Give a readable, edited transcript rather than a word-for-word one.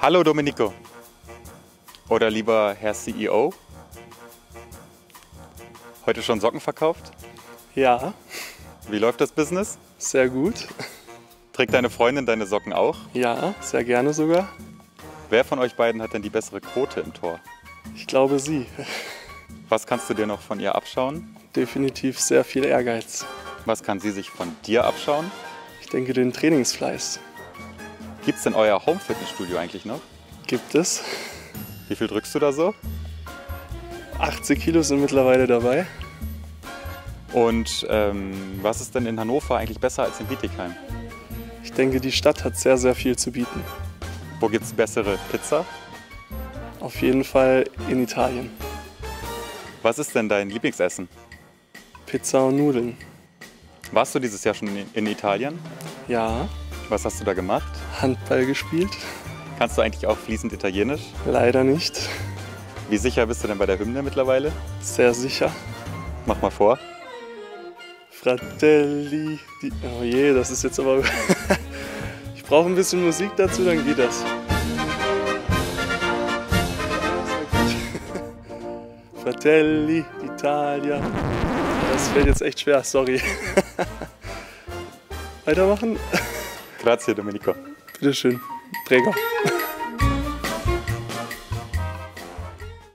Hallo Domenico. Oder lieber Herr CEO. Heute schon Socken verkauft? Ja, Wie läuft das Business? sehr gut. Trägt deine Freundin deine Socken auch? Ja, sehr gerne sogar. Wer von euch beiden hat denn die bessere Quote im Tor? Ich glaube sie. Was kannst du dir noch von ihr abschauen? Definitiv sehr viel Ehrgeiz. Was kann sie sich von dir abschauen? Ich denke den Trainingsfleiß. Gibt es denn euer Home-Fitnessstudio eigentlich noch? Gibt es. Wie viel drückst du da so? 80 Kilo sind mittlerweile dabei. Und was ist denn in Hannover eigentlich besser als in Bietigheim? Ich denke, die Stadt hat sehr, sehr viel zu bieten. Wo gibt es bessere Pizza? Auf jeden Fall in Italien. Was ist denn dein Lieblingsessen? Pizza und Nudeln. Warst du dieses Jahr schon in Italien? Ja, Was hast du da gemacht? Handball gespielt. Kannst du eigentlich auch fließend Italienisch? Leider nicht. Wie sicher bist du denn bei der Hymne mittlerweile? Sehr sicher. Mach mal vor. Fratelli. Oh je, das ist jetzt aber... Ich brauche ein bisschen Musik dazu, dann geht das. Fratelli d'Italia. Das fällt jetzt echt schwer, sorry. Weitermachen? Grazie, Domenico. Bitteschön, Träger.